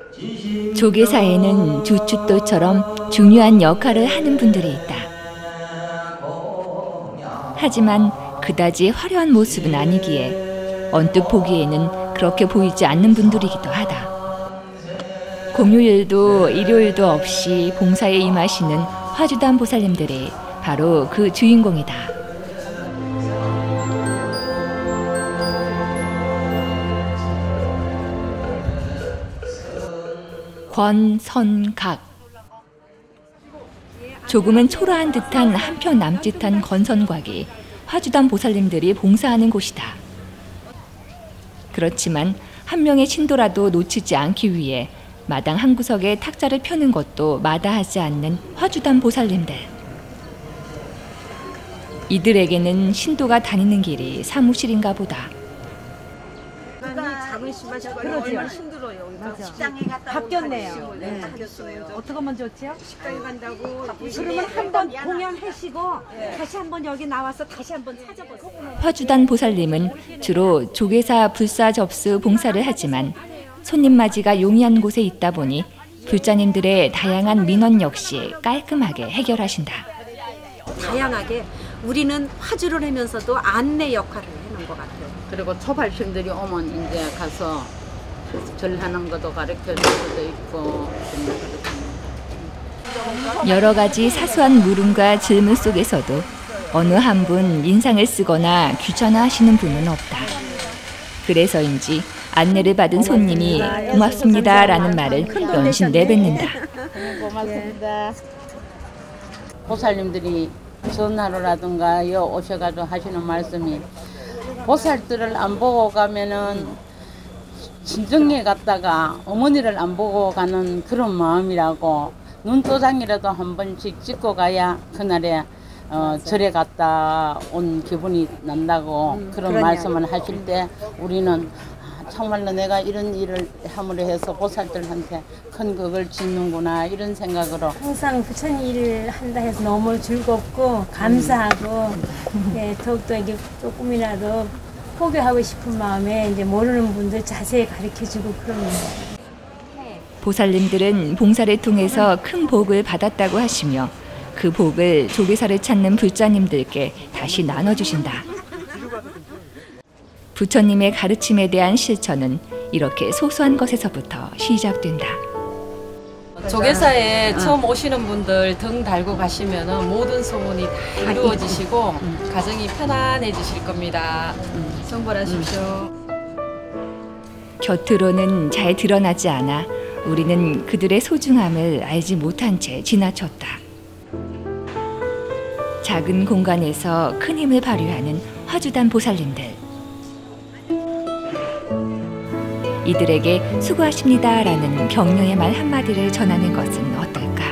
조계사에는 주춧돌처럼 중요한 역할을 하는 분들이 있다. 하지만 그다지 화려한 모습은 아니기에 언뜻 보기에는 그렇게 보이지 않는 분들이기도 하다. 공휴일도 일요일도 없이 봉사에 임하시는 화주단 보살님들이 바로 그 주인공이다. 권선각. 조금은 초라한 듯한 한편 남짓한 건선곽이 화주단 보살님들이 봉사하는 곳이다. 그렇지만 한 명의 신도라도 놓치지 않기 위해 마당 한 구석에 탁자를 펴는 것도 마다하지 않는 화주단 보살님들. 이들에게는 신도가 다니는 길이 사무실인가 보다. 그러지요. 힘들어요. 식당에 갔다 바뀌었네요. 네. 바뀌었어요. 어떻게 하면 좋지요? 식당에 간다고. 그러면 한번 공연하시고 다시 한번 여기 나와서 다시 한번 찾아보세요. 화주단 보살님은 주로 조계사 불사 접수 봉사를 하지만 손님 맞이가 용이한 곳에 있다 보니 불자님들의 다양한 민원 역시 깔끔하게 해결하신다. 다양하게 우리는 화주를 하면서도 안내 역할을 해놓은 것 같아요. 그리고 초발심들이 오면 이제 가서 절하는 것도 가르쳐 줄 수도 있고. 여러 가지 사소한 물음과 질문 속에서도 어느 한 분 인상을 쓰거나 귀찮아하시는 분은 없다. 그래서인지 안내를 받은 손님이 고맙습니다라는 말을 연신 내뱉는다. 고맙습니다. 보살님들이 전화로라든가 여 오셔가지고 하시는 말씀이 보살들을 안 보고 가면은 친정에 갔다가 어머니를 안 보고 가는 그런 마음이라고 눈도장이라도 한 번씩 찍고 가야 그날에 절에 갔다 온 기분이 난다고 그런 말씀을 하실 때 우리는 정말로 내가 이런 일을 함으로 해서 보살들한테 큰 덕을 짓는구나 이런 생각으로 항상 부처님 일을 한다 해서 너무 즐겁고 감사하고 예, 더욱더 이게 조금이라도 포교하고 싶은 마음에 이제 모르는 분들 자세히 가르쳐주고 그럽니다. 보살님들은 봉사를 통해서 큰 복을 받았다고 하시며 그 복을 조계사를 찾는 불자님들께 다시 나눠주신다. 부처님의 가르침에 대한 실천은 이렇게 소소한 것에서부터 시작된다. 조계사에 처음 오시는 분들 등 달고 가시면 모든 소원이 다 이루어지시고 가정이 편안해지실 겁니다. 성불하십시오. 곁으로는 잘 드러나지 않아 우리는 그들의 소중함을 알지 못한 채 지나쳤다. 작은 공간에서 큰 힘을 발휘하는 화주단 보살님들. 이들에게 수고하십니다라는 격려의 말 한마디를 전하는 것은 어떨까?